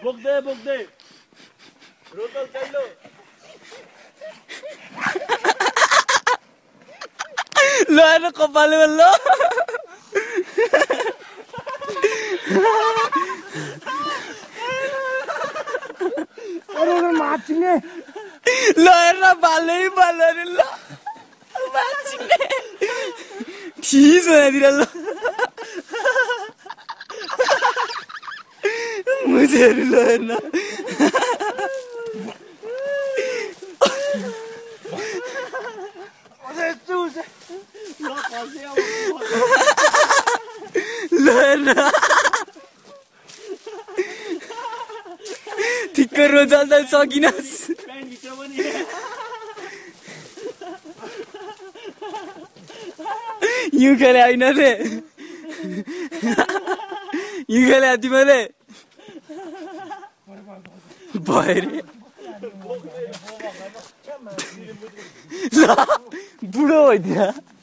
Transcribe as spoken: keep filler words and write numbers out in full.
बोक्दै बोक्दै रोकल चाहिलो ल हेर्न कपाले ल अरे माछिने ल हेर्न बालै बालै ल माछिने ठिस भनेतिर ल मुझेहरू ल हेर्न ल हेर्न ठिक्क रोजल त सकिनस् प्यान्टभित्र पनि यु खेले होइन रे यु खेले तिमीले भयो रे ल बुढो भइदियो